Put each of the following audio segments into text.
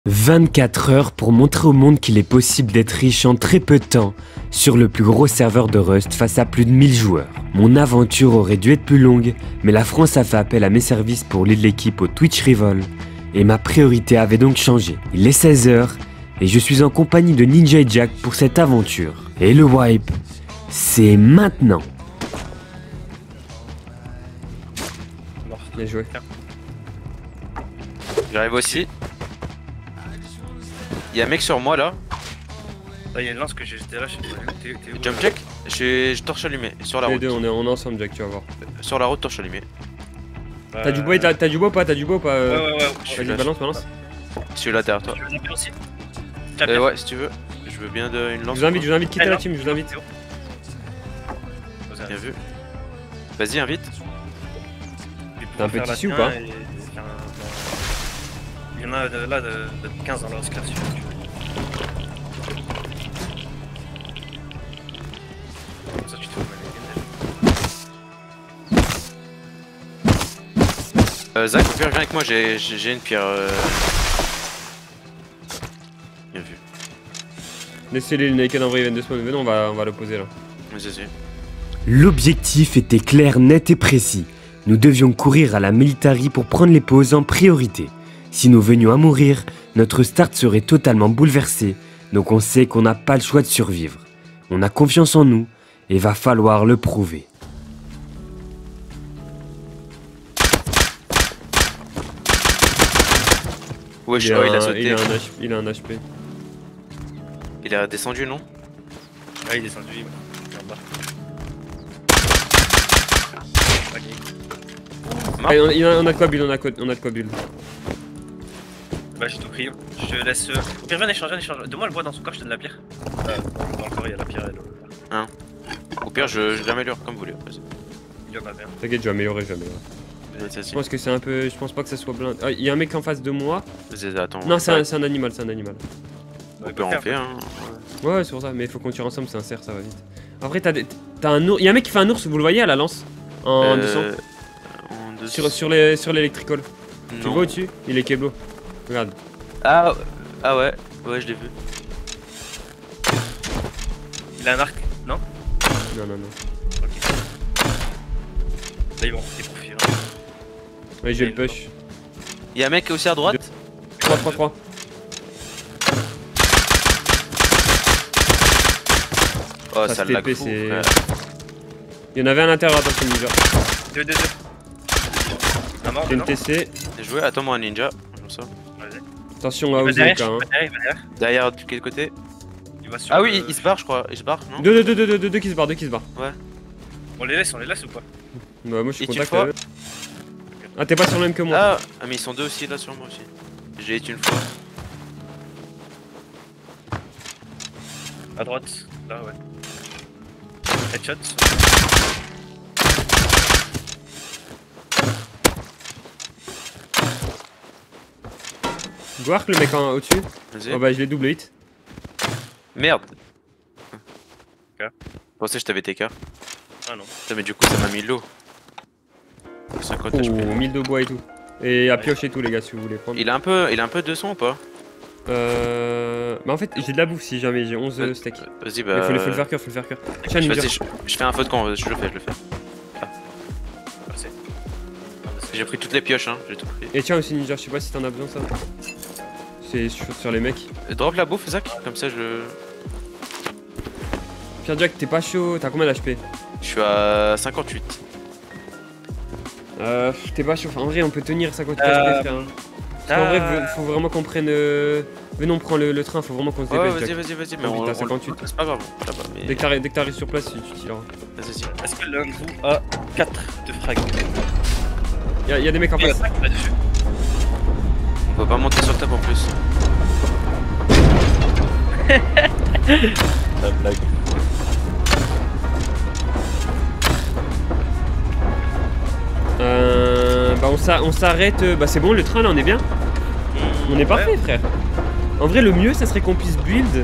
24 heures pour montrer au monde qu'il est possible d'être riche en très peu de temps sur le plus gros serveur de Rust face à plus de 1000 joueurs. Mon aventure aurait dû être plus longue, mais la France a fait appel à mes services pour lead l'équipe au Twitch Rivol et ma priorité avait donc changé. Il est 16 h et je suis en compagnie de Ninja et Jack pour cette aventure. Et le wipe, c'est maintenant. Bien joué. J'arrive aussi. Il y a un mec sur moi là. Là, il y a une lance que j'étais là, je sais pas. T'es où? Jump check. Je torche allumé sur la Les route. deux, on est ensemble, Jack, tu vas voir. Sur la route, torche allumé. T'as du bois ou pas? Ouais. Vas-y, balance. Je suis là derrière toi. Tu veux une aussi? Ouais, si tu veux. Je veux bien une lance. Je vous invite, quitter la team, je vous invite. Bien vu. Vas-y, invite. T'as un peu de tissu ou pas? Il y en a là de 15 dans leur classe. Comme ça, tu te fais Zach, au pire, viens avec moi, j'ai une pierre. Bien vu. Laissez-les le naked en vrai, ils viennent de spawn. Venez, on va le poser là. Vas-y. L'objectif était clair, net et précis. Nous devions courir à la military pour prendre les pauses en priorité. Si nous venions à mourir, notre start serait totalement bouleversé, donc on sait qu'on n'a pas le choix de survivre. On a confiance en nous et va falloir le prouver. Wesh, il a sauté. Il a un HP. Il est descendu, non? Ouais, il est descendu, il est en bas. Ah, on a de quoi build, on a de quoi build. Bah, j'ai tout pris. Je te laisse. Au pire, viens échanger. Donne-moi le bois dans son corps, je te donne la pierre. Dans le corps, il y a la pierre et l'eau. Hein. Au pire, je l'améliore comme vous voulez. Il y en a bien. T'inquiète, je vais améliorer. Je pense que c'est un peu. Je pense pas que ça soit blind. Ah, il y a un mec en face de moi. Vas-y, attends. Non, c'est un animal, On peut en faire, hein. Ouais, c'est pour ça, mais il faut qu'on tire ensemble, c'est un cerf, ça va vite. Après, t'as un ours. Il y a un mec qui fait un ours, vous le voyez à la lance? En dessous. Sur l'électricole. Tu le vois au-dessus? Il est Keblo. Regarde. Ah ouais, je l'ai vu. Il a un arc, non? Non. Ok. Là, ils vont rester pour fuir. Ouais, je vais le push. Il y a un mec aussi à droite. 3. Oh, ça lag fou. Il y en avait à l'intérieur, attention, Ninja. 2. J'ai une TC. J'ai joué, attends-moi, Ninja. Comme ça. Vas-y. Attention à Ozeka, hein. Derrière, de quel côté? Ah oui, il se barre, je crois. Il se barre, non? Deux qui se barrent. Ouais. On les laisse ou pas? Bah, moi je suis Et tu contact le avec eux. Ah, t'es pas sur le même que moi. Ah, mais ils sont deux aussi là sur moi aussi. J'ai été une fois. À droite, là, ouais. Headshot. Voir le mec au-dessus. Vas-y. Oh bah, je l'ai double hit. Merde. Ok. Je pensais que je t'avais TK. Ah non. Putain, mais du coup, ça m'a mis l'eau. 50 HP. 1000 de bois et tout. Et à pioche et tout, les gars, si vous voulez prendre. Il a un peu de son ou pas? Bah en fait j'ai de la bouffe si jamais, j'ai 11 steaks. Vas-y, bah. Mais faut le faire cœur, Tiens, Ninja. Vas-y, je fais un feu de camp, je le fais. Ah. Merci. J'ai pris toutes les pioches, hein, j'ai tout pris. Et tiens aussi Ninja, je sais pas si t'en as besoin ça. C'est sur les mecs. Drop la bouffe, Zach, comme ça je. Pierre Jack, t'es pas chaud, t'as combien d'HP? Je suis à 58. T'es pas chaud, en vrai on peut tenir 58 HP frère. Parce qu'en vrai, faut vraiment qu'on prenne. Venons, on prend le train, faut vraiment qu'on se dépêche. Vas-y, mais on 58. C'est pas grave, là-bas. Mais... Dès que t'arrives sur place, tu tireras. Vas-y. Est-ce que l'un de vous a 4 de frag? Y'a des mecs en face. Là-dessus. On peut pas monter sur le top en plus. La blague. Bah on s'arrête. Bah c'est bon, le train là, on est bien. On est parfait, frère. En vrai, le mieux, ça serait qu'on puisse build.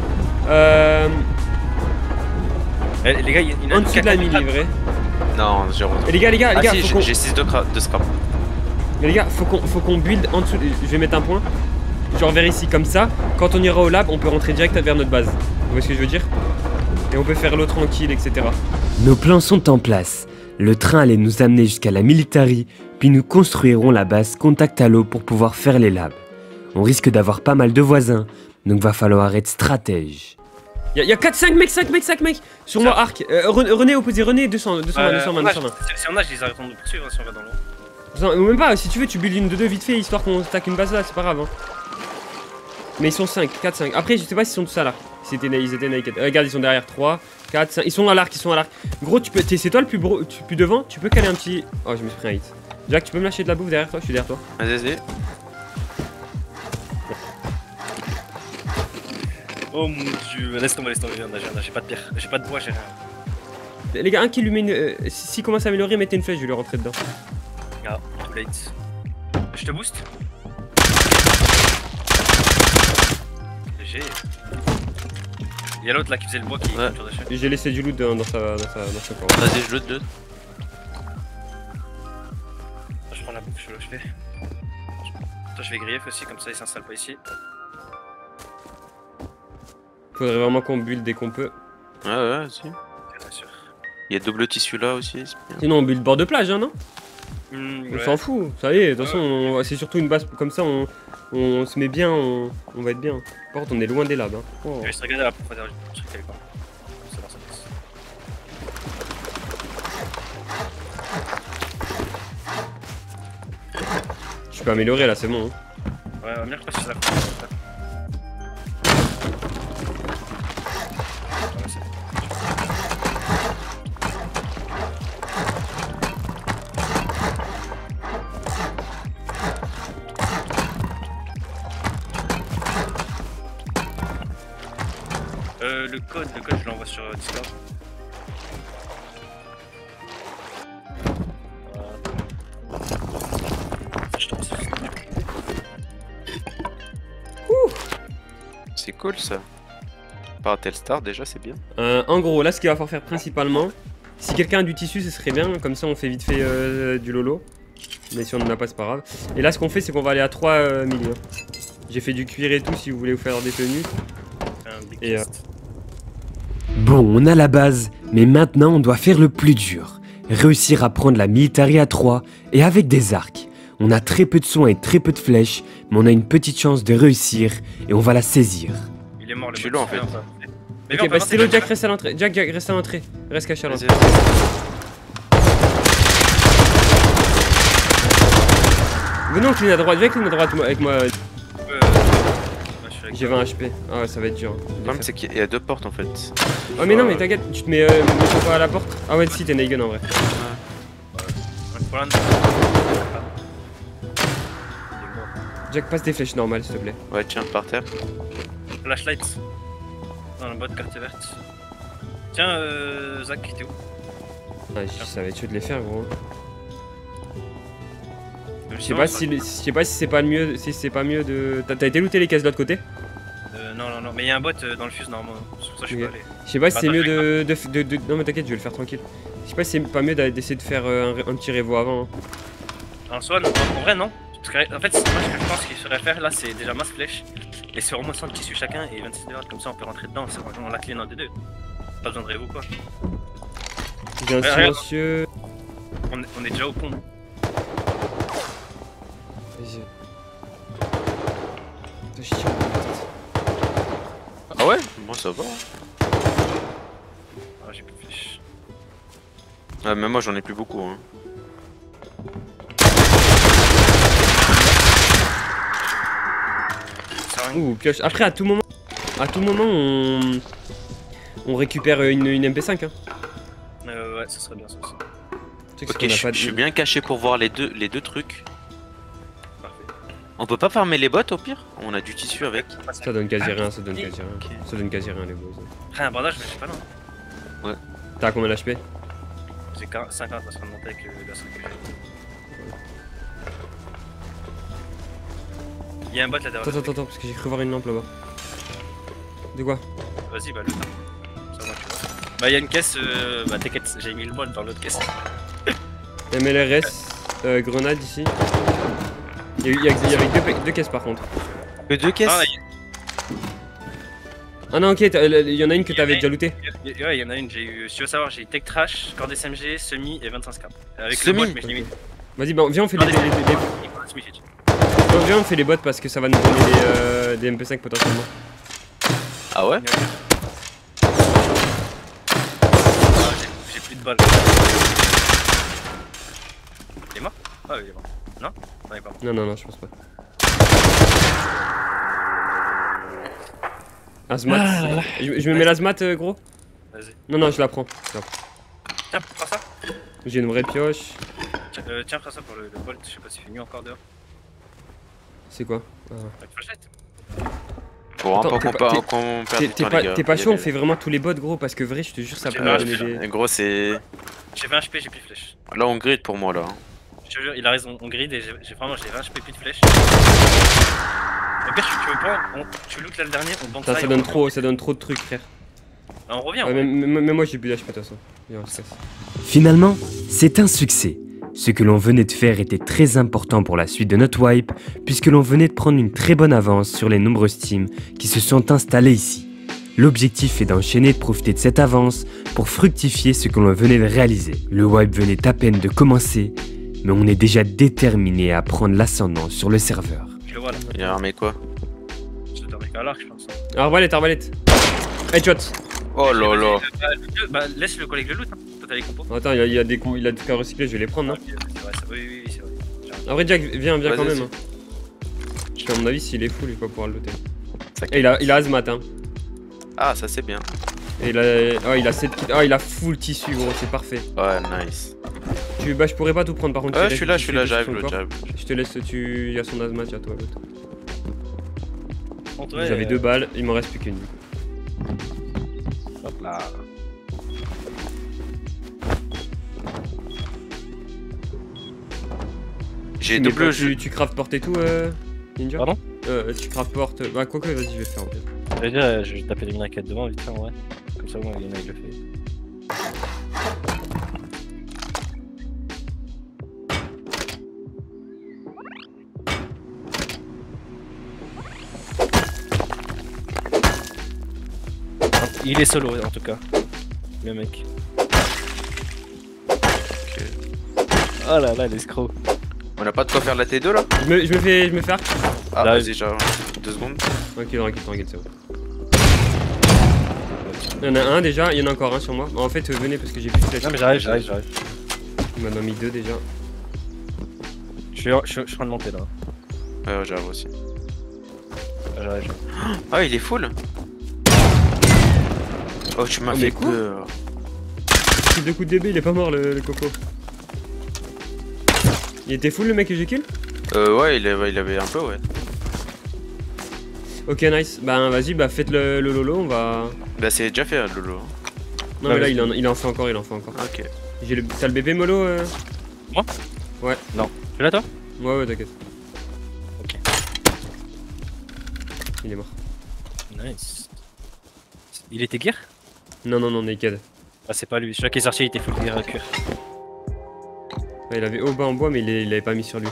Les gars, il y a en dessous de la mini, vrai. Non, j'ai Et les gars, si, j'ai 6 de scrap. Mais les gars, faut qu'on build en dessous. Je vais mettre un point. genre vers ici, comme ça. Quand on ira au lab, on peut rentrer direct vers notre base. Vous voyez ce que je veux dire? Et on peut faire l'eau tranquille, etc. Nos plans sont en place. Le train allait nous amener jusqu'à la military, puis nous construirons la base contact à l'eau pour pouvoir faire les labs. On risque d'avoir pas mal de voisins, donc va falloir être stratège. Y'a 4, 5 mecs, 5 mecs sur moi, arc. René opposé, René, 200, 220. Si on a, je les arrêtons de poursuivre si on va dans l'eau. Ou même pas, si tu veux, tu builds une de 2 vite fait, histoire qu'on stack une base là, c'est pas grave. Hein. Mais ils sont 5, 4, 5. Après, je sais pas s'ils sont tous à l'arc. Ils étaient naked. Regarde, ils sont derrière 3, 4, 5. Ils sont à l'arc, Gros, tu peux. C'est toi le plus devant, tu peux caler un petit. Oh, je me suis pris un hit. Jack, tu peux me lâcher de la bouffe derrière toi? Je suis derrière toi. Vas-y. Oh mon dieu, laisse tomber, j'ai pas de pierre, j'ai pas de bois, j'ai rien. Les gars, un qui lui met une. S'il commence à améliorer, mettez une flèche, je vais lui rentrer dedans. Ah, too late. Je te booste. GG. Y'a l'autre là qui faisait le bois qui est autour dessus. J'ai laissé du loot dans sa corps. Vas-y, je loot 2. Je prends la bouffe, je fais. Toi, je vais grief aussi, comme ça il s'installe pas ici. Faudrait vraiment qu'on build dès qu'on peut. Ouais, si. Bien sûr. Il y a double tissu là aussi. Sinon, on build bord de plage, hein, non? On Ouais. s'en fout, ça y est, de toute façon, c'est surtout une base comme ça, on se met bien, on va être bien. Par contre, on est loin des labs. Hein. Oh. Je vais juste regarder la profondeur du truc avec moi. C'est dans sa place. Je peux améliorer là, c'est bon. Hein. Ouais, on va bien repasser sur la profondeur. Le code je l'envoie sur Discord. C'est cool ça. Par Telstar déjà c'est bien. En gros, là ce qu'il va falloir faire principalement, si quelqu'un a du tissu ce serait bien, comme ça on fait vite fait du lolo. Mais si on n'en a pas c'est pas grave. Et là ce qu'on fait c'est qu'on va aller à 3 millions. J'ai fait du cuir et tout si vous voulez vous faire des tenues. Et Bon, on a la base, mais maintenant on doit faire le plus dur. Réussir à prendre la military à 3 et avec des arcs. On a très peu de soins et très peu de flèches, mais on a une petite chance de réussir et on va la saisir. Il est mort le Je suis là en fait. ok, bah c'était le Jack, reste à l'entrée. Jack, reste à l'entrée. Reste caché à l'entrée. Venons, clean à droite, viens clean à droite avec moi. J'ai 20 HP. Ah ouais, ça va être dur. Le problème c'est qu'il y a 2 portes en fait. Oh mais non, mais t'inquiète, tu te mets pas à la porte. Ah ouais, si, t'es Neigen en vrai. Jack, passe des flèches normales s'il te plaît. Ouais, tiens, par terre. Flashlight. Dans la boîte carte verte. Tiens, Zach, t'es où? Ah, ça va être chaud de les faire, gros. Je sais pas si c'est pas mieux, de. T'as été looté les caisses de l'autre côté? Non, mais il y a un bot dans le fuse normalement. C'est pour ça que je suis pas allé. Je sais pas si c'est mieux de. Non, mais t'inquiète, je vais le faire tranquille. Je sais pas si c'est pas mieux d'essayer de faire un petit révo avant. Hein. En soi, non, en vrai, non. Parce que, en fait, moi, ce que je pense qu'il faudrait faire là, c'est déjà masse flèche. Et c'est vraiment 100 tissus chacun et 26 de comme ça on peut rentrer dedans. C'est vraiment la clé dans D2. Pas besoin de révo quoi. J'ai un silencieux. On est déjà au pont. Vas-y. Ah ouais? Moi ça va. Ah, j'ai plus de flèches. Ah, mais moi j'en ai plus beaucoup. Hein. Ouh, pioche. Après, à tout moment, on récupère une MP5. Hein. Ouais, ça serait bien ça aussi. Ok, je suis bien caché pour voir les deux trucs. Parfait. On peut pas farmer les bottes au pire? On a du tissu avec. Ça donne quasi rien, ça donne quasi rien. Okay. Ça donne quasi rien les boss. Après un bandage, mais je sais pas non. Ouais. T'as combien d'HP? J'ai 50, parce qu'on monter avec le version que j'ai. Il y a un bot là derrière. Attends, parce que j'ai cru voir une lampe là-bas. De quoi? Vas-y, bah le temps. Ça va, tu vois. Bah, il y a une caisse, bah t'inquiète, j'ai mis le bol dans l'autre caisse. MLRS, grenade ici. Il y avait deux caisses par contre. Que 2 caisses. Ah non, ok, il y en a une que t'avais déjà looté. Ouais, il y en a une, j'ai eu, si tu veux savoir, j'ai eu Tech Trash, Cord SMG, Semi et 25k. Avec Semi. le bot, mais je l'ai mis. Vas-y, bah, viens, on fait viens, on fait les bots parce que ça va nous donner des MP5 potentiellement. Ah ouais? J'ai plus de balles. Il est mort? Ah oui, il est mort. Non? Non, il est pas mort. Non, je pense pas. Azmat. Je me mets l'azmat, gros? Vas-y. Non, je la prends. Tiens, prends ça. J'ai une vraie pioche. Tiens, prends ça pour le bolt, je sais pas s'il fait nuit encore dehors. C'est quoi? Avec flashlight. Faut Attends, vraiment qu'on perde du temps, les gars. T'es pas chaud, on fait vraiment tous les bots, gros, parce que vrai, je te jure, ça peut nous donner des... Gros, c'est... J'ai 20 HP, j'ai plus de flèches. Là, on grid pour moi, là. Je te jure, il a raison, on grid et j'ai 20 HP, plus de flèches. Au pire, tu veux pas, tu loot là le dernier, on banque ça. Ça donne trop de trucs, frère. On revient. Ouais, mais moi, j'ai plus d'HP, de toute façon. Finalement, c'est un succès. Ce que l'on venait de faire était très important pour la suite de notre wipe, puisque l'on venait de prendre une très bonne avance sur les nombreuses teams qui se sont installées ici. L'objectif est d'enchaîner et de profiter de cette avance pour fructifier ce que l'on venait de réaliser. Le wipe venait à peine de commencer, mais on est déjà déterminé à prendre l'ascendant sur le serveur. Je le vois là. Il a armé quoi? Je te armé qu'à l'arc, je pense. Arbalète. Headshot. Oh là là. Bah, laisse le collègue le loot, hein. Toi, t'as les compos. Attends, il a des cas recyclés, je vais les prendre, non? C'est vrai, oui, c'est vrai. En vrai, Jack, viens quand même. Hein. Je À mon avis, s'il est full, il va pouvoir le looter. Et il a Azmat, hein. Ah, ça c'est bien. Et il a 7 kits. Ah, il a full tissu, gros, c'est parfait. Ouais, nice. Bah, je pourrais pas tout prendre par contre. Je suis là, j'arrive, j'arrive. Je te laisse, il y a son Azmat, à toi, l'autre. Ouais, j'avais 2 balles, il m'en reste plus qu'une. Hop là. J'ai double jeu. Tu craft porte et tout, Ninja? Pardon? Tu craft porte. Bah, quoi que, vas-y, je vais faire en fait. Je vais taper les minaquettes devant vite fait en vrai. Comme ça, moi, il y en a, il le fait. Il est solo en tout cas, le mec. Ok. Oh là là, l'escroc. On a pas de quoi faire la T2 là? Je me fais arc. Ah, là, vas-y, genre 2 secondes. Ok, tranquille, c'est bon. Il y en a un déjà, il y en a encore un sur moi. En fait, venez parce que j'ai plus de flèches. Non, mais j'arrive. Il m'en a mis 2 déjà. Je suis en train de monter là. Ouais, j'arrive aussi. J'arrive. Ah, il est full. Oh, tu m'as fait peur. 2 coups de DB, il est pas mort le coco. Il était full le mec que j'ai kill? Ouais, il avait un peu, ouais. Ok, nice. Bah, vas-y, bah, faites le lolo, on va. Bah, c'est déjà fait, Lolo. Non, mais là, il en fait encore, Ok. T'as le bébé mollo Moi? Ouais. Non. Tu l'as toi? Ouais, t'inquiète. Ok. Il est mort. Nice. Il était gear? Non, naked. Ah, c'est pas lui. Celui qui est sorti, il était full gear cuir. Ouais, il avait haut bas en bois, mais il avait pas mis sur lui.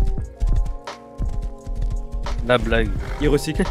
La blague. Il recycle.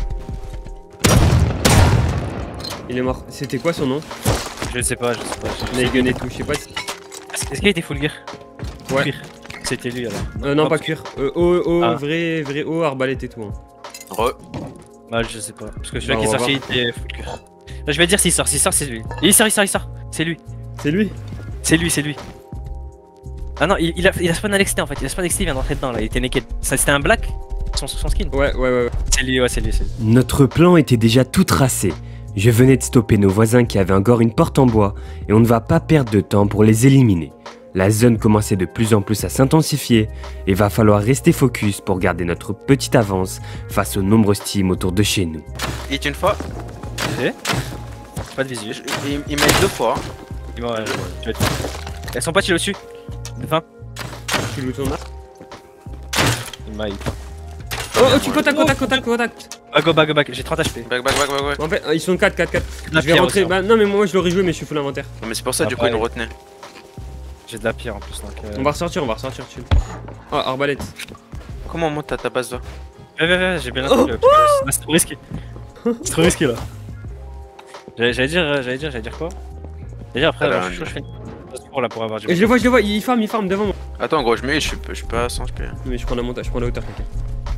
Il est mort. C'était quoi son nom? Je sais pas. Naygun et tout, je sais pas si... Est-ce qu'il était full gear? Ouais. Cuir. C'était lui alors. Non, pas cuir. Vrai haut, arbalète et tout. Hein. Bah, je sais pas. Parce que celui qui est sorti, il était full cuir. Je vais dire s'il sort, c'est lui. Il sort. C'est lui. C'est lui? Ah non, il a spawn à l'exté en fait. Il a spawn à l'exté, il vient d'entrer dedans là. Il était naked. C'était un black son skin. Ouais. C'est lui. Notre plan était déjà tout tracé. Je venais de stopper nos voisins qui avaient encore une porte en bois et on ne va pas perdre de temps pour les éliminer. La zone commençait de plus en plus à s'intensifier et va falloir rester focus pour garder notre petite avance face aux nombreuses teams autour de chez nous. Il est une fois. Ok. Pas de visu. Il m'a 2 fois. Ouais, tu vas être... Elles sont pas tirées au-dessus. De fin. Tu le tournes là? Il m'a hit. Oh, tu contact. Back, j'ai 30 HP. Back. En fait, ils sont 4. Je vais rentrer. Bah, non, mais moi je l'aurais joué, mais je suis full inventaire. Non, mais c'est pour ça, du coup, il nous retenait. J'ai de la pierre en plus donc. On va ressortir, tu. Oh, arbalète. Comment on monte à ta base là? Ouais, j'ai bien entendu. C'est trop risqué. C'est trop risqué là. J'allais dire quoi? D'ailleurs après, je suis chaud, je fais une pour là pour avoir du. Je le vois, il farm devant moi. Attends, gros, je suis pas à 100 HP. Mais je prends la montage, je prends la hauteur, t'inquiète.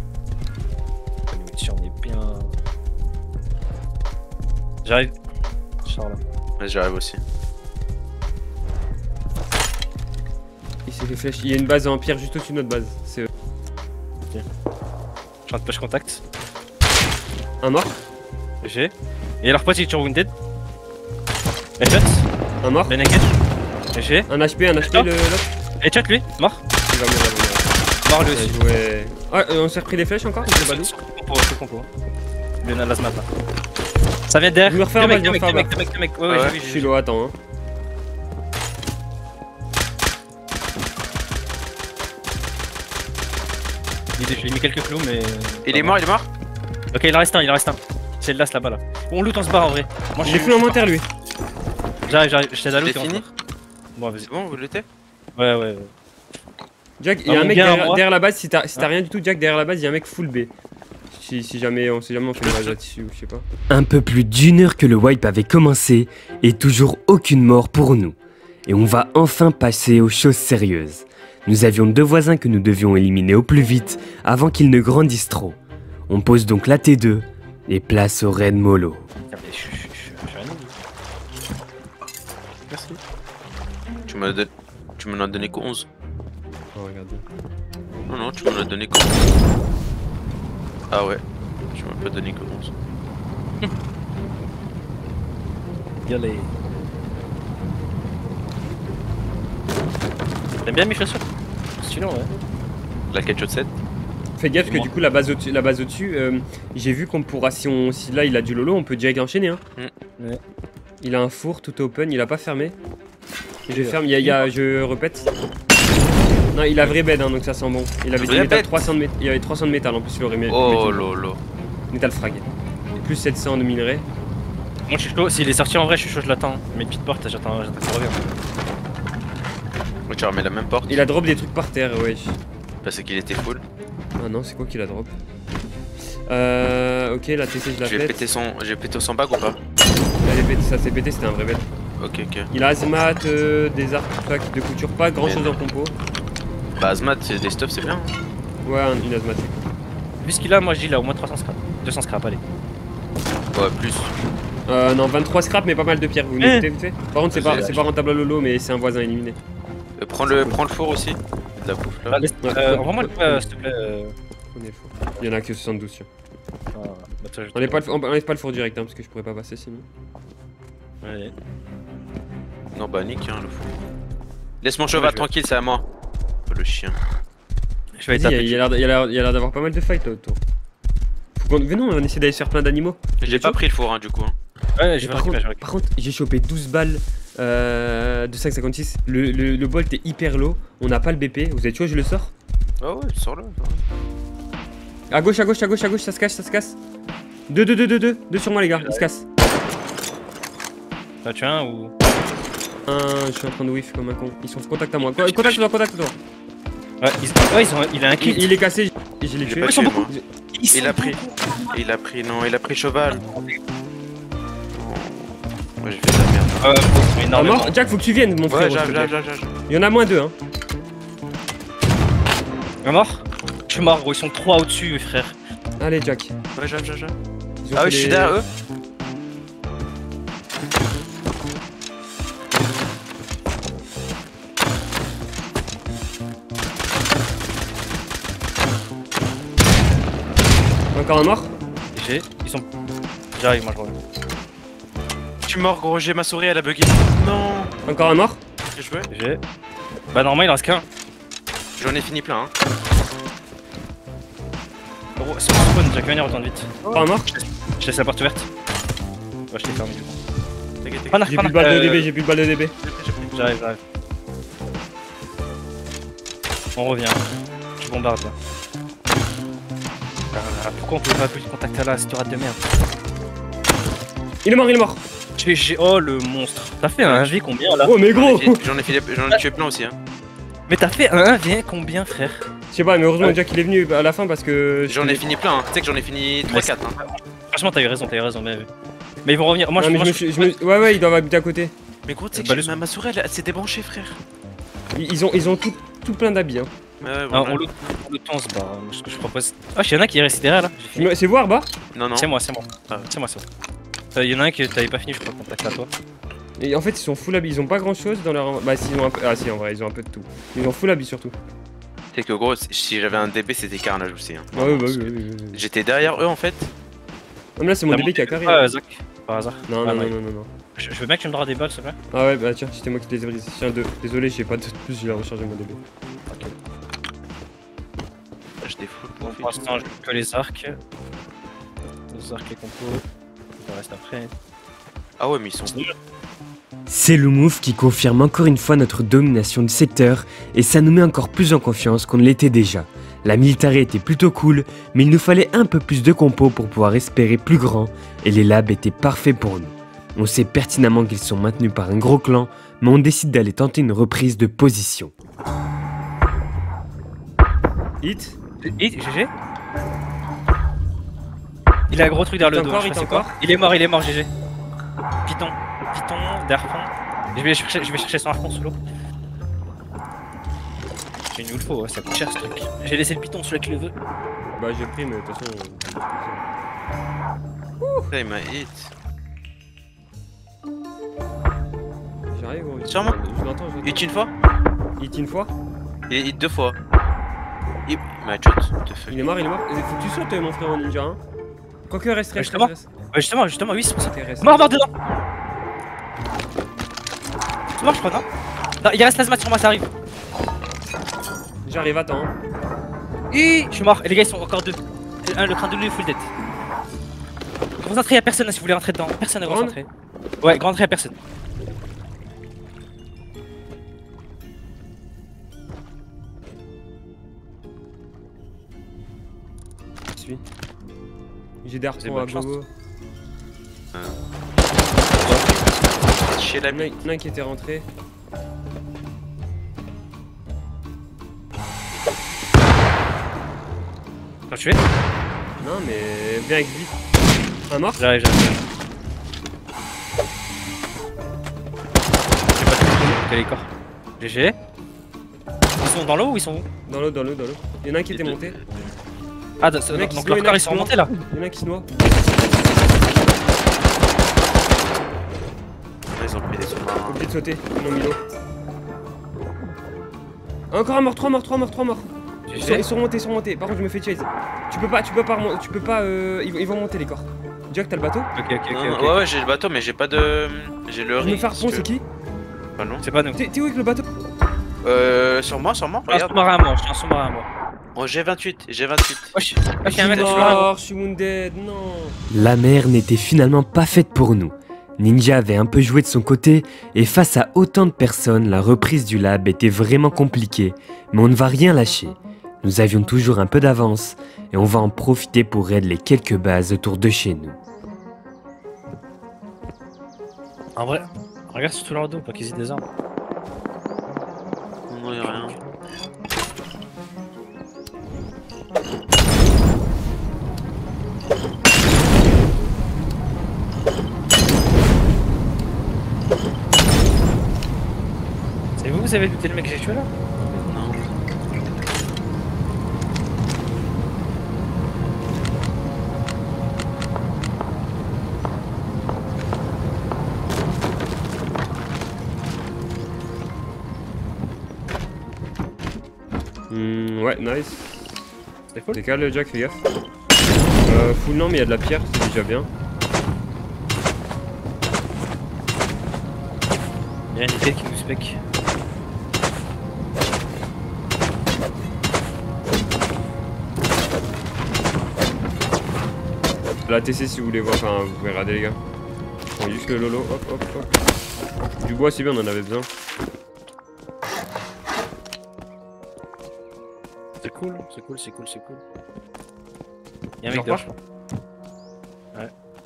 On est bien. J'arrive. Charles. Ouais, j'arrive aussi. Il s'est fait flèche. Il y a une base en pierre juste au-dessus de notre base. C'est eux. Ok. Je suis en push contact. Un mort. J'ai. Et leur pote il est sur Wounded. Headshot. Un mort. Ben engage. J'ai. Un HP, l'autre. Headshot lui. Mort. Il va mourir. Mort lui aussi. Ouais. Ah, on s'est repris des flèches encore? Je sais pas d'où. C'est compo. Le lasmat là. Ça vient derrière. Je me refais un balle, deux mecs. Ouais, je suis low, attends. Hein. J'ai mis quelques clous mais. Il est mort. Ok, il en reste un. C'est le last là-bas là. On loot, on se barre en vrai. Moi j'ai fait l'inventaire lui. J'arrive, je t'aide à loot. C'est fini? Bon, vas-y. C'est bon, vous l'étez? Ouais. Jack, il y a un mec derrière la base. Si t'as rien du tout, Jack, derrière la base, il y a un mec full B. Si jamais on fait une base là-dessus, je sais pas. Un peu plus d'une heure que le wipe avait commencé et toujours aucune mort pour nous. Et on va enfin passer aux choses sérieuses. Nous avions 2 voisins que nous devions éliminer au plus vite avant qu'ils ne grandissent trop. On pose donc la T2 et place au raid mollo. Je suis un noob. Merci. Tu m'en as donné que 11. Oh, regardez. Non, tu m'en as donné que 11. Ah ouais, tu m'as pas donné que 11. Galé. T'aimes bien mes chaussures? Sinon, ouais. La 4 7. Fais gaffe parce que du coup la base au-dessus, j'ai vu qu'on pourra, si là il a du lolo, on peut direct enchaîner hein. Ouais. Il a un four tout open, il a pas fermé. Je ferme, je répète. Non, il a vrai bed hein, donc ça sent bon. Il avait du métal 300 de il y avait 300 de métal en plus, il aurait mis. Oh lolo. Métal frag. Et plus 700 de minerai. Moi je suis chaud, s'il est sorti en vrai, je suis chaud, je l'attends. Mes petites portes, j'attends qu'il revienne. Ouais, tu remets la même porte. Il a drop des trucs par terre, ouais. Parce qu'il était full. Ah non, c'est quoi qu'il a drop? Ok, la TC je la pète. J'ai pété son bac ou pas? Ça s'est pété, c'était un vrai bed. Ok. Il a Azmat, des artefacts de couture, pas grand chose en compo. Bah Azmat, c'est des stuffs, c'est bien. Ouais, une Azmat. Vu ce qu'il a, moi je dis il a au moins 300 scrap. 200 scrap, allez. Ouais, plus. Non, 23 scrap, mais pas mal de pierres. Vous m'écoutez vite fait? Par contre, c'est pas rentable à Lolo, mais c'est un voisin éliminé. Prends le four aussi. De la bouffe là. Envoie-moi le s'il te plaît. On est le four. Il y en a que 72 sur. On Enlève pas le four direct, hein, parce que je pourrais pas passer sinon. Ouais. Non, bah nique hein, le four. Laisse mon cheval tranquille, c'est à moi. Oh, le chien. Je vais taper. Il y a l'air d'avoir pas mal de fights là autour. Venons, on essaie d'aller se faire plein d'animaux. J'ai pas pris le four hein, du coup. Ouais, j'ai par contre, j'ai chopé 12 balles de 5,56. Le bolt est hyper low. On n'a pas le BP. Vous êtes chaud, je le sors? Ah ouais, sors-le. À gauche, ça se casse. 2 sur moi, les gars, il se casse. T'as tué un ou? Je suis en train de whiff comme un con. Ils sont en contact à moi. Contact-toi. Ouais, il a un kit. Il est cassé, je l'ai tué. Ils sont beaucoup. Il a pris cheval. Moi j'ai fait de la merde. Mort, Jack, faut que tu viennes, mon frère. J'arrive. Il y en a moins 2, hein. Un mort? Je suis mort, gros, ils sont 3 au-dessus, frère. Allez, Jack. Ouais, j'arrive. Ah ouais, je suis derrière eux. Encore un mort? Ils sont. J'arrive, moi je reviens. Je suis mort, gros, j'ai ma souris, elle a bugué. Non. Encore un mort? J'ai. Bah, normalement, il en reste qu'un. J'en ai fini plein, hein. Gros, c'est mon spawn, Jack, venir, retourne vite. Encore un mort? Je laisse la porte ouverte. Ouais, je t'ai fermé du coup. T'inquiète. J'ai plus de balle de DB, J'arrive. On revient. Je bombarde là. Pourquoi on peut pas plus de contact à la cette rate de merde? Il est mort. Oh le monstre. T'as fait un 1v combien là? Oh mais gros! J'en ai tué plein aussi, hein. Mais t'as fait un 1v combien, frère? Je sais pas, mais heureusement déjà qu'il est venu à la fin parce que. J'en ai fini plein, hein. Tu sais que j'en ai fini 3-4. Hein. Franchement, t'as eu raison, mais ils vont revenir. Moi, Ouais, ils doivent habiter à côté. Mais gros, tu sais que ma souris elle s'est débranchée, frère. Ils ont tout plein d'habits. Hein. Ouais, voilà. On le temps, se barre. Ce que je propose. Ah, il y en a qui est resté derrière là. C'est vous, Arba? Non, non. C'est moi. Il y en a un que t'avais pas fini, je crois, contact à toi. Et en fait, ils sont full habits, ils ont pas grand chose dans leur. Bah, si, ils ont un peu. Ah, si, en vrai, ils ont un peu de tout. Ils ont full habits surtout. C'est que gros, si j'avais un DB, c'était carnage aussi. Hein. Ah, ouais, bah, oui. J'étais derrière eux en fait. Non, mais là, c'est mon DB qui a carré. Ah, Zach, par hasard. Non. Je veux bien que tu me donnes des balles, s'il te plaît. Ah, ouais, bah, tiens, c'était moi qui les ai brisés. Tiens, deux. Désolé, j'ai pas de plus, j'ai rechargé mon DB. Ok. Je défoule Pour l'instant, je joue que les arcs. Les arcs, les compos. Le reste après. Ah, ouais, mais ils sont. C'est le move qui confirme encore une fois notre domination du secteur et ça nous met encore plus en confiance qu'on ne l'était déjà. La military était plutôt cool, mais il nous fallait un peu plus de compos pour pouvoir espérer plus grand et les labs étaient parfaits pour nous. On sait pertinemment qu'ils sont maintenus par un gros clan, mais on décide d'aller tenter une reprise de position. Hit, GG. Il a un gros truc derrière le dos. Il est mort, GG. Python, d'Arfon. Je vais chercher son Arfon sous l'eau. Il nous le faut, ça coûte cher ce truc. J'ai laissé le Python, celui qui le veut. Bah j'ai pris, mais de toute façon. Ça, il m'a hit. J'arrive, gros. Sûrement. Je l'entends. Hit une fois. Hit une fois. Il est hit 2 fois. Il m'a shot. Il est mort. Faut que tu sautes, mon frère ninja. Hein. Quoique, reste. Justement, oui, c'est pour ça. Reste. Mort dedans. C'est mort, je crois, non, il reste l'asmat sur moi, ça arrive. J'arrive, attends. Je suis mort, et les gars ils sont encore deux. Le crâne de lui est full dead. Concentré, y'a personne si vous voulez rentrer dedans. Personne n'est concentré. Ouais, grand entrée, y'a personne. Je suis. J'ai des harpons à gogo. Chez la Il y en a un qui était rentré. T'as tué? Non, mais viens avec lui. Un mort? J'arrive. J'ai pas tué les corps. GG. Ils sont dans l'eau ou ils sont où? Dans l'eau. Il y en a un qui était monté. Ah, donc leurs corps ils sont remontés là. Il y en a un qui se noie. Ils ont pris des sous-marins. Obligé de sauter, ils l'ont mis l'eau. Encore un mort, 3 morts. Ils sont remontés. Par contre, je me fais chase. Tu peux pas, ils vont monter les corps. Jack, t'as le bateau? Ok. Ouais, j'ai le bateau, mais j'ai pas de. J'ai le Je me riz. fais harpon, c'est qui? Pas non. C'est pas nous. T'es où avec le bateau? Sur moi, Je suis un regarde. sous-marin à moi, Oh, j'ai 28. Wesh, il y a un mec Je sur suis le mort, je suis wounded, non. La mer n'était finalement pas faite pour nous. Ninja avait un peu joué de son côté et face à autant de personnes, la reprise du lab était vraiment compliquée, mais on ne va rien lâcher. Nous avions toujours un peu d'avance et on va en profiter pour raid les quelques bases autour de chez nous. En vrai, regarde sur tout leur dos, pas qu'ils aient des armes. Non, y'a rien. C'est vous avez looté le mec que j'ai tué là? Non. Ouais, nice. C'est cool. Décale, Jack, fais gaffe. Full non, mais il y a de la pierre, c'est déjà bien. Il y a une tête qui nous spec. La TC si vous voulez voir, enfin vous pouvez regarder les gars. Prends juste le lolo, hop. Du bois c'est bien, on en avait besoin. C'est cool. Y'a un mec dehors, je crois. Ouais.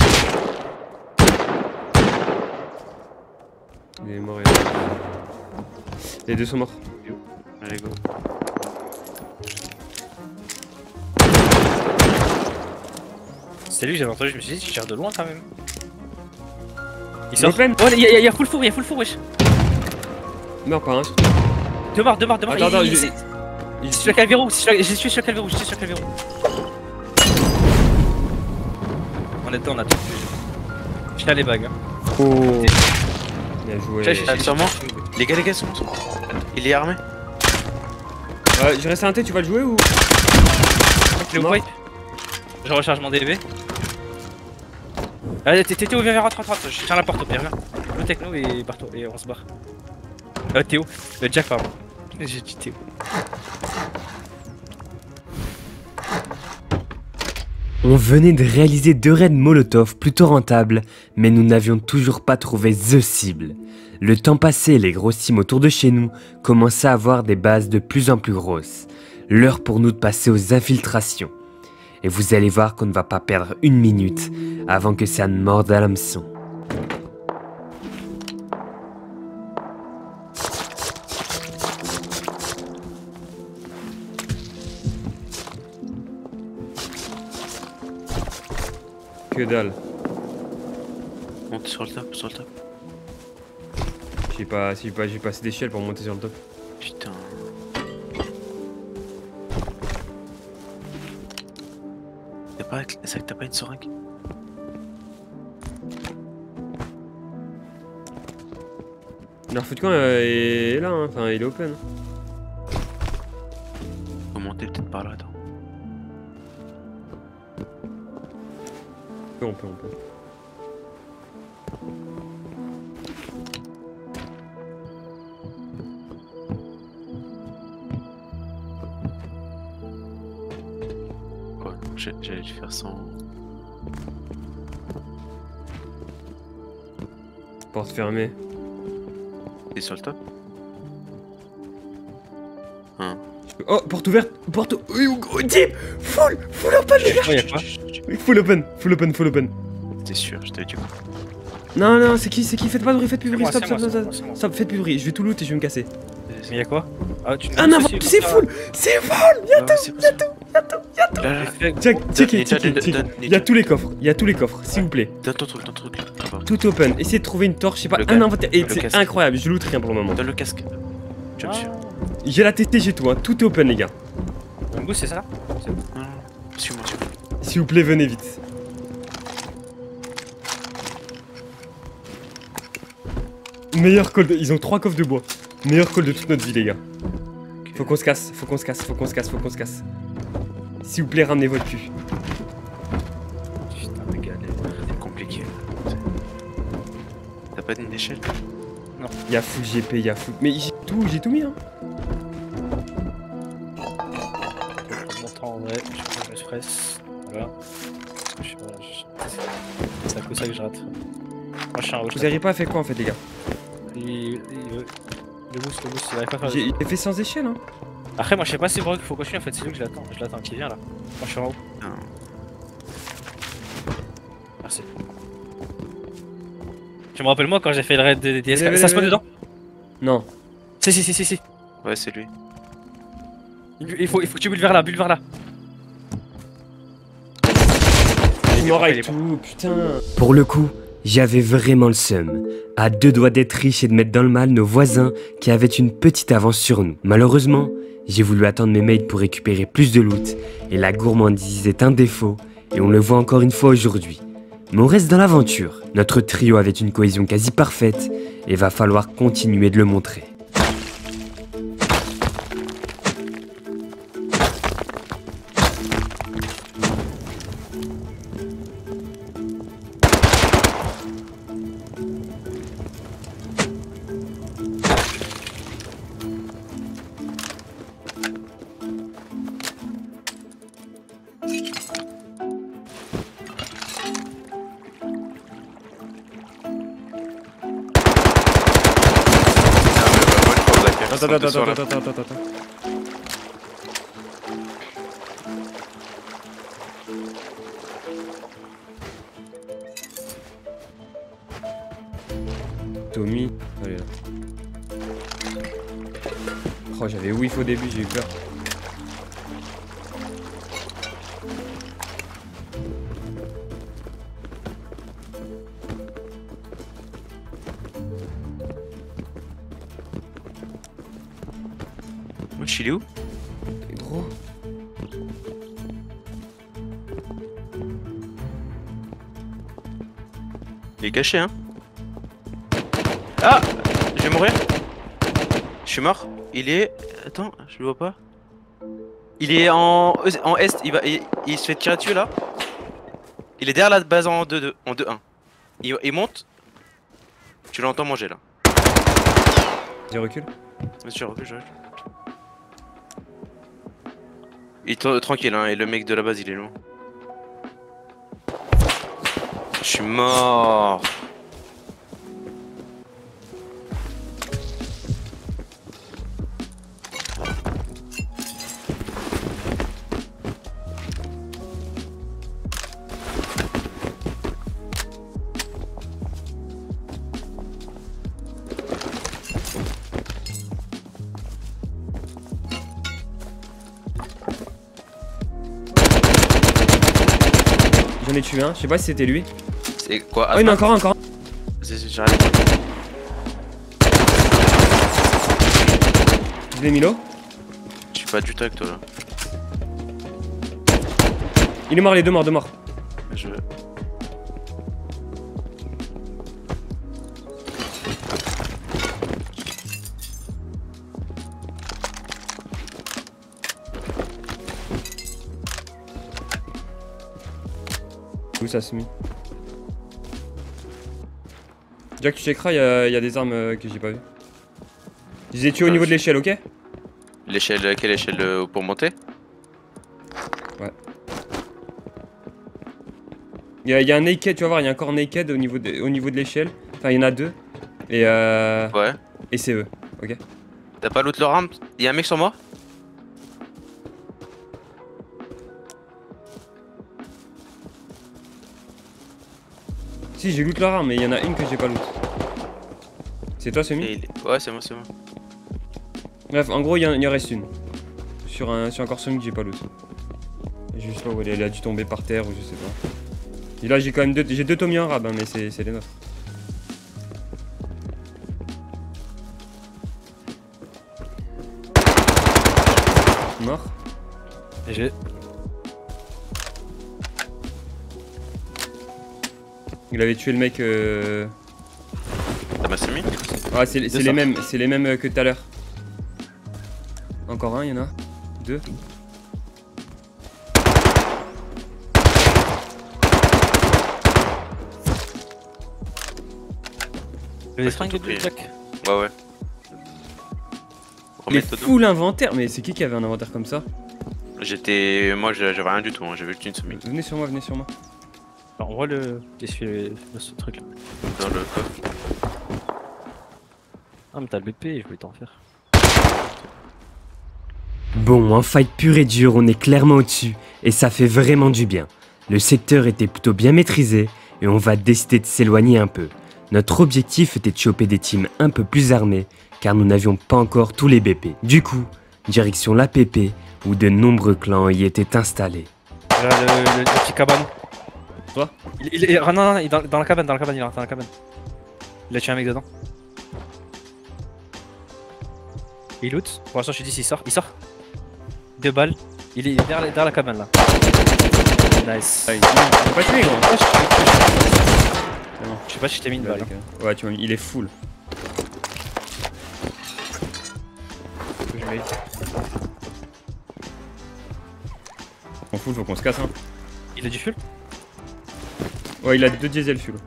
Il est mort, Les deux sont morts. Allez, go. C'est lui que j'avais entendu, je me suis dit, tu tires de loin quand même. Il sort. sort. Oh, il y a full four, wesh. Mais encore un. Deux morts. Attends, je suis à Calvero, j'ai tué sur Calvero. On est dedans, on a tout. Je tiens les bagues. Oh. Bien joué. Sûrement. Les gars, sont. Il est armé. Je reste un T, tu vas le jouer ou? Wipe. Je recharge mon DB. Allez, Théo, viens, rentre. Je tiens la porte au pire, viens. Le techno et Barto, et on se barre. Théo, Jack, pardon. J'ai dit Théo. On venait de réaliser 2 raids Molotov plutôt rentables, mais nous n'avions toujours pas trouvé THE cible. Le temps passé et les grosses teams autour de chez nous commençaient à avoir des bases de plus en plus grosses. L'heure pour nous de passer aux infiltrations. Et vous allez voir qu'on ne va pas perdre 1 minute avant que ça ne morde à l'hameçon. Que dalle. Monte sur le top. J'ai pas assez d'échelle pour monter sur le top. Putain. C'est que t'as pas une seringue? Leur foot camp est là, hein. Enfin il est open. Faut monter peut-être par là, attends. On peut. J'allais dû faire sans. Porte fermée. T'es sur le top? Hein. Oh, porte ouverte. Oui, gros team. Full open les gars. Full open. T'es sûr, je t'avais dit quoi? Non, c'est qui? Faites pas de bruit, Stop. Stop, Faites plus de bruit. Je vais tout loot et je vais me casser. Mais y'a quoi? Ah non, c'est full. Y'a tout. Check. Il y a tous les coffres, s'il vous plaît. Donne ton truc. Tout open. Essayez de trouver une torche, je sais pas, un inventaire. Et c'est incroyable, je loot rien pour le moment. Donne le casque. Tu me suis. J'ai la TT, j'ai tout, hein. Tout est open, les gars. Un boost, c'est ça? Non. Suis-moi. S'il vous plaît, venez vite. Meilleur call ils ont 3 coffres de bois. Meilleur call de toute notre vie, les gars. Faut qu'on se casse. S'il vous plaît, ramenez votre cul. Putain, les gars, c'est compliqué. T'as pas d'une échelle? Non. Y'a full GP, y'a full. Mais j'ai tout mis, hein. Je montre en vrai, je me presse. Voilà. C'est à cause de ça que je rate. Moi, je suis un Vous n'arrivez pas à faire quoi en fait, les gars? Le boost, il arrive pas à faire. J'ai fait sans échelle, hein. Après, moi je sais pas si c'est vrai qu'il faut continuer en fait, c'est lui que je l'attends, qui vient là. Moi je suis en haut. Non. Merci. Tu me rappelles moi quand j'ai fait le raid de DSK, ça se met dedans? Non. Si. Ouais, c'est lui. Il faut que tu bulles vers là, Il est mort avec tout, putain. Pour le coup, j'avais vraiment le seum, à 2 doigts d'être riche et de mettre dans le mal nos voisins qui avaient une petite avance sur nous. Malheureusement, j'ai voulu attendre mes mates pour récupérer plus de loot, et la gourmandise est un défaut, et on le voit encore une fois aujourd'hui. Mais on reste dans l'aventure, notre trio avait une cohésion quasi parfaite, et va falloir continuer de le montrer. Attends. Tommy, allez là. Oh, j'avais whiff au début, j'ai eu peur. Wesh, il est où? Gros. Il est caché, hein. Ah! Je vais mourir. Je suis mort. Il est... Attends, je le vois pas. Il est en est. Il se fait tirer dessus là. Il est derrière la base en 2-2. En 2-1. Il monte. Tu l'entends manger là. J'ai recul. Monsieur, recule, je recule. Il est tranquille, hein. Et le mec de la base il est loin. Je suis mort. J'en ai tué un, je sais pas si c'était lui. C'est quoi? Oh, il y en a encore un, encore un. J'arrive. Je l'ai mis l'eau. Je suis pas du tout avec toi là. Il est mort, les deux morts, deux morts. Je... Où ça se met? Jack, tu checkeras, il y a des armes que j'ai pas vues. Je les ai tués au niveau de l'échelle, ok? L'échelle, quelle échelle pour monter? Ouais. Il y a un naked, tu vas voir, il y a encore un naked au niveau de l'échelle. Enfin, il y en a deux. Et Ouais. Et c'est eux, ok? T'as pas l'autre leur arme? Y'a un mec sur moi? Si, j'ai loot leur arme, mais il y en a une que j'ai pas loot. C'est toi, Semi? Ouais, c'est moi, c'est moi. Bref, en gros, il en reste une. Sur encore Semi que j'ai pas loot. Je sais pas où elle a dû tomber par terre ou je sais pas. Et là, j'ai quand même deux Tommy en rab, hein, mais c'est les nôtres. Mort. Et j'ai. Il avait tué le mec. T'as ma semi? Ah, c'est les mêmes que tout à l'heure. Encore un, il y en a. Deux. Les fringues de Jack. Ouais, ouais. Il est full inventaire, mais c'est qui avait un inventaire comme ça? Moi j'avais rien du tout, hein. J'avais juste une semi. Venez sur moi, venez sur moi. Alors, on voit ce truc là. Dans le coffre. Ah, mais t'as le BP, je voulais t'en faire. Bon, en fight pur et dur, on est clairement au-dessus, et ça fait vraiment du bien. Le secteur était plutôt bien maîtrisé, et on va décider de s'éloigner un peu. Notre objectif était de choper des teams un peu plus armés, car nous n'avions pas encore tous les BP. Du coup, direction l'APP, où de nombreux clans y étaient installés. Là, le petit cabane. Toi? Non, il est dans la cabane, il est dans la cabane. Il a tué un mec dedans. Il loot. Pour l'instant, je te dis s'il sort. Il sort. 2 balles. Il est derrière la cabane là. Nice. Ah, il est pas tué, gros. Je sais pas si je t'ai mis une balle. Ouais, tu m'as mis. Il est full. En full, faut qu'on se casse, hein. Il a du fuel? Ouais, il a 2 diesel fuel.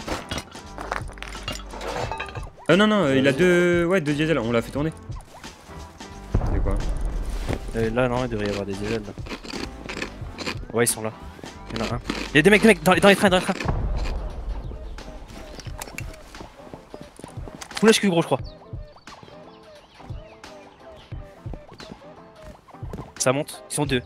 Non, il a 2. Ouais, 2 diesel, on l'a fait tourner. C'est quoi? Là, non, il devrait y avoir des diesels là. Ouais, ils sont là. Il y en a un. Il y a des mecs dans les trains, Full HQ gros, je crois. Ça monte, ils sont 2.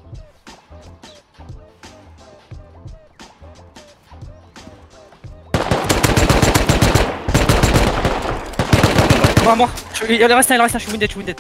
Moi. Il reste un, je suis wounded.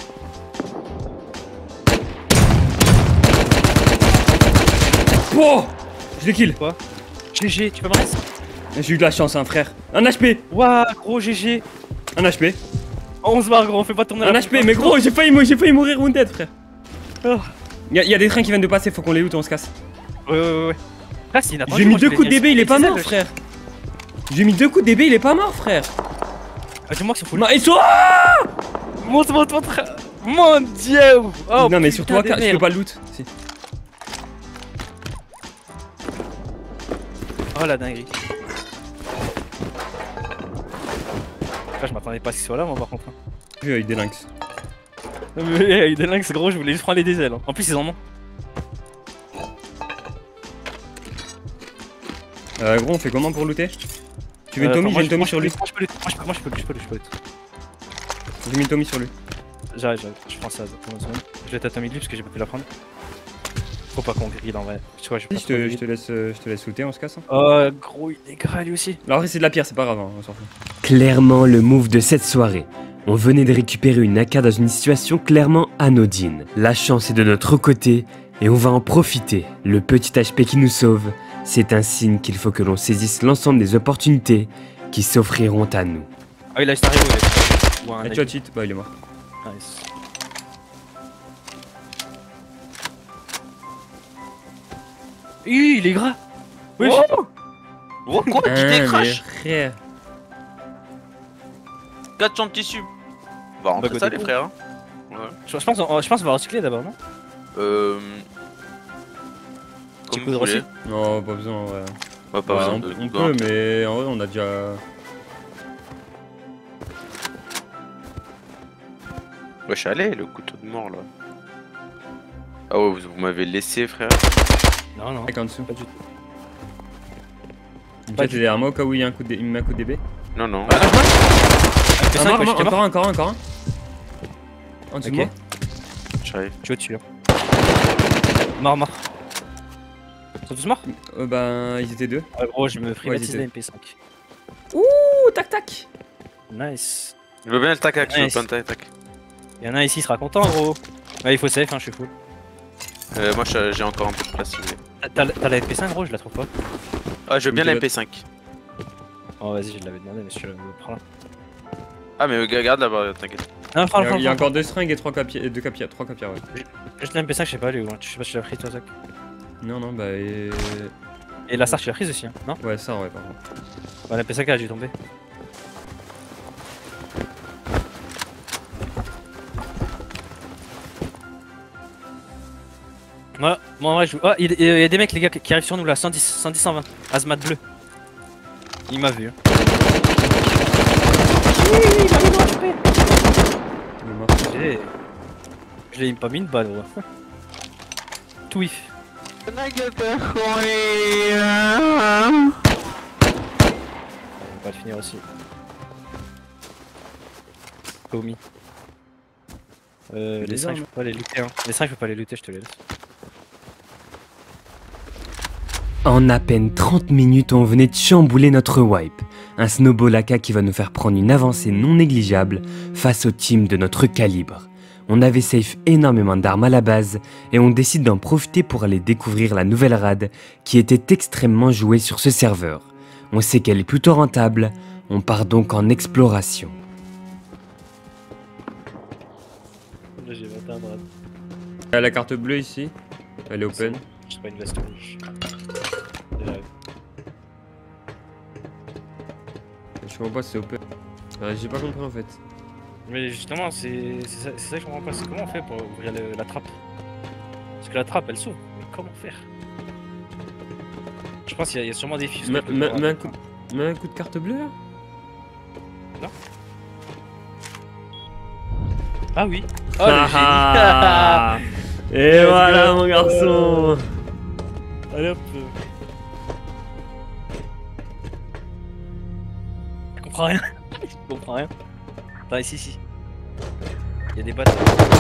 Oh, je l'ai kill. Quoi? GG, tu peux me rester? J'ai eu de la chance, hein, frère. Un HP. Waouh, gros GG. Un HP. 11 barres, gros, on fait pas tourner Un la HP, mais gros, j'ai failli mourir wounded, frère. Oh. Y'a des trains qui viennent de passer, faut qu'on les loot, on se casse. Ouais. Là, c'est inattendu. J'ai mis moi, je 2 coups de voulais DB, il est pas dire, mort, frère. J'ai mis 2 coups de DB, il est pas mort, frère. Ah, dis-moi que c'est full. Non, et toi. Monte. Mon dieu. Oh, non, mais putain sur toi, de tu peux merde. pas le loot. Si. Oh la dinguerie. Là, je m'attendais pas à ce qu'il soit là, moi, par contre. Vu avec des lynx. Non, mais avec des lynx, gros, je voulais juste prendre les ailes. En plus, ils en ont. Gros, on fait comment pour looter? Tu veux une Tommy? J'ai une Tommy sur lui. Moi, je peux loot. J'ai mis une Tommy sur lui. J'arrive, je prends ça. Je vais t'attendre lui parce que j'ai pas pu la prendre. Faut pas qu'on grille en vrai. Tu vois, Je te laisse looter, on se casse. Hein. Oh, gros, il est gras lui aussi. Alors après, c'est de la pierre, c'est pas grave, hein, on s'en fout. Clairement le move de cette soirée. On venait de récupérer une AK dans une situation clairement anodine. La chance est de notre côté et on va en profiter. Le petit HP qui nous sauve, c'est un signe qu'il faut que l'on saisisse l'ensemble des opportunités qui s'offriront à nous. Ah oui, là, c'est arrivé. Ouais, un Et tu as cheat? Bah, il est mort. nice. Il est gras. Oui. Gros, quoi? Qui t'écrache? Frère. 4 champs de tissu. On va rentrer Bah, ça, côté les frères. Hein. Je pense qu'on va recycler d'abord, non? Comme peux vous recycler. voulez. Non, pas besoin, ouais. Ouais, pas Ouais, besoin on de. on peut, mais en vrai, on a déjà. Wesh, allez, le couteau de mort là. Ah ouais, vous m'avez laissé, frère. Non. Mec en dessous. Pas du tout. Une Pas tête du derrière moi au cas où il y a un coup de, il me met un coup de DB. Non, non. Ah, mort, j'étais mort. encore un. En dessous de Ok. moi. J'arrive. Tu vas tuer. Mort. Ils sont tous morts? Ben, ils étaient 2. Ah, gros, je me privatise ils la étaient- MP5. Ouh, tac. Nice. Je veux bien le tac, je veux Nice. pas le tac. Y'en a ici, il sera content, gros. Ouais, il faut safe, hein, je suis full. Moi, j'ai encore un peu de place, si vous voulez. T'as la MP5, gros, je la trouve pas. Ah, je veux bien la Ok. MP5. Oh, vas-y, je l'avais demandé, mais je le prends là. Ah, mais regarde là-bas, t'inquiète. Non, prends. Il y a encore 2 seringues et 3 capières, 2 capières, 3 capières, ouais. Juste la MP5, je sais pas, lui, je sais pas si tu l'as pris, toi, Zach. Non, bah, Et la SAR, tu l'as prise aussi, hein, non? ouais, ça, ouais, par contre. Ouais, la MP5, elle a dû tomber. Ouais, bon, en vrai, je... Oh, il y a des mecs, les gars, qui arrivent sur nous là, 110, 120. Azmat bleu. Il m'a vu. Hein. Il est mort. Je l'ai pas mis une balle, gros. Twif. On va le finir aussi. Tommy. Les 5 je peux pas les looter, hein. Les 5 je peux pas les looter, je te les laisse. En à peine 30 minutes, on venait de chambouler notre wipe. Un snowball AK qui va nous faire prendre une avancée non négligeable face au team de notre calibre. On avait safe énormément d'armes à la base et on décide d'en profiter pour aller découvrir la nouvelle rad qui était extrêmement jouée sur ce serveur. On sait qu'elle est plutôt rentable, on part donc en exploration. Là j'ai 21 rad. Il y a la carte bleue ici. Elle est open. Je sais pas une veste rouge. Déjà. Je comprends pas si c'est open. J'ai pas compris en fait. Mais justement, c'est ça que je comprends pas. C'est comment on fait pour ouvrir la trappe? Parce que la trappe elle s'ouvre, mais comment faire? Je pense qu'il y a sûrement des fils. Mets un coup de carte bleue là. Non. Ah oui. Oh Ah, le et Let's voilà go. mon garçon. génie. Allez hop. Je comprends rien. Je comprends rien. Attends, ici. Il y a des bottes.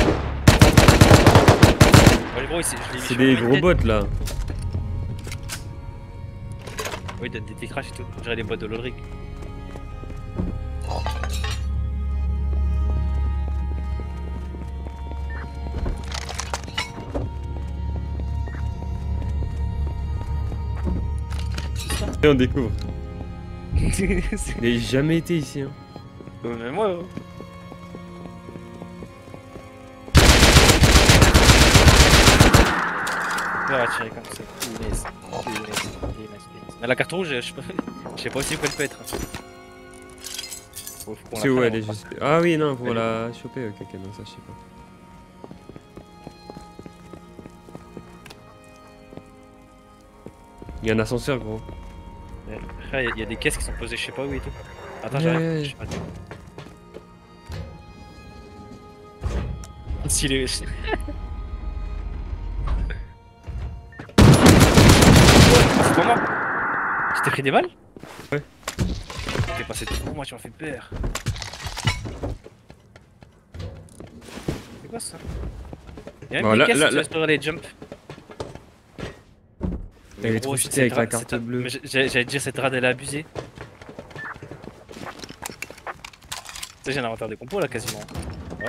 Ouais, gros, je l'ai mis C'est sur des ma gros tête. bots là. Oui, des crash et tout. J'aurais des boîtes de Lodric. Et on découvre. J'ai jamais été ici. Hein. Mais moi. On va tirer comme ça. Punaise. Mais la carte rouge, je sais pas aussi où elle peut être. C'est où elle est juste. Ah oui, non, pour la choper. Ok, non, ça je sais pas. Il y a un ascenseur, gros. Frère, il y a des caisses qui sont posées, je sais pas où et tout. Attends, j'arrive. Je sais pas. S'il est. C'est pour moi. Tu t'es pris des balles? Ouais. T'es passé devant moi, tu m'as fait peur. C'est quoi ça? Y'a même des caisses qui sur les jumps. Elle est trop cheatée avec la carte bleue. J'allais dire cette rade elle a abusé. Tu sais j'ai un inventaire de compos là quasiment. Ouais.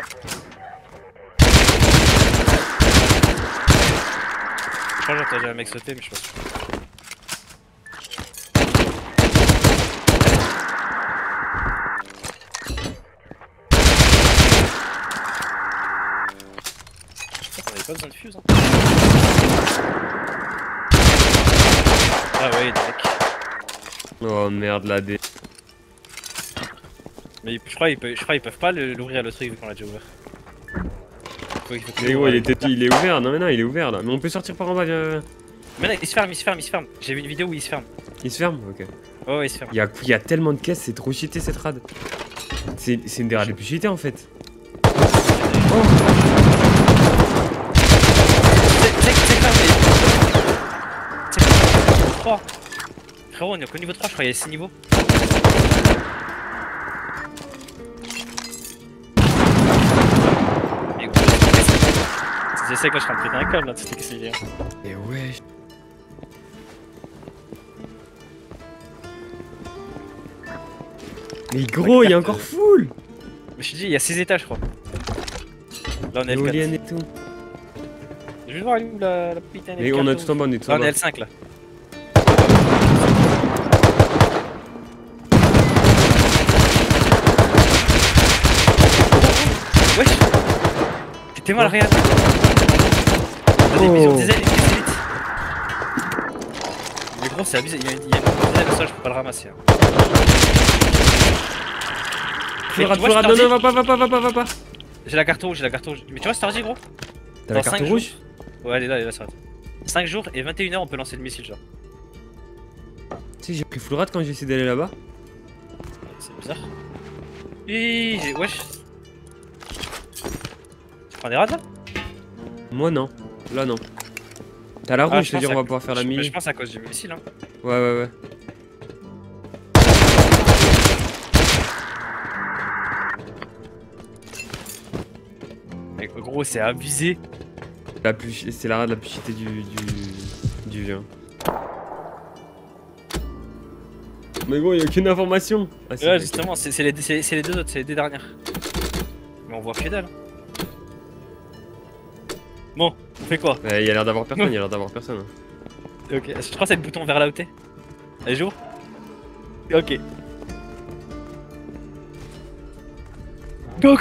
Je crois que j'ai entendu un mec sauter mais je suis pas sûr. On avait pas besoin de fuse hein. Ah ouais, mec. Oh merde, la D. Mais je crois qu'ils peuvent pas l'ouvrir le truc vu qu'on l'a déjà ouvert. Mais gros, il est ouvert, non mais non, il est ouvert là. Mais on peut sortir par en bas, viens. Mais non, il se ferme. J'ai vu une vidéo où il se ferme. Il se ferme? Ok. Oh ouais, il se ferme. Il y a tellement de caisses, c'est trop cheaté cette rade. C'est une des rades les plus cheatées en fait. Oh. Frérot, on est au niveau 3, je crois qu'il y a 6 niveaux. Mais gros, j'essaie que je rentre dans un câble là, c'était qu'est-ce qu'il y a. Et ouais. Mais gros, il y a encore full. Mais je te dis, il y a 6 étages, je crois. Là, on est L4. Et tout. Je vais voir où la putain et on a tout en bas, on est tout en bas. On est L5 là. Wesh! T'es mal, regarde! T'as des visions des ailes, il vite! Mais gros, c'est abusé, il y a une dizaine au sol, je peux pas le ramasser. Hein. Non, va pas! J'ai la carte rouge, Mais tu vois, c'est ordi, gros? T'as la carte rouge? Ouais, elle est là, ça va. 5 jours et 21h, on peut lancer le missile, genre. Tu sais, j'ai pris full rate quand j'ai essayé d'aller là-bas. C'est bizarre. Wesh! Tu prends des rades là? Moi non, là non. T'as la rouge, c'est-à-dire on va pouvoir faire la mini. Je pense à cause du missile hein. Ouais. Mais gros c'est abusé. C'est la rade la plus cheatée du jeu. Mais gros, y'a aucune information. Ah, ouais justement, c'est les deux autres, c'est les deux dernières. Mais on voit que dalle. Bon, on fait quoi? Il y a l'air d'avoir personne, hein. Ok, je crois que c'est le bouton vers là où t'es. Allez, joue. Ok. Go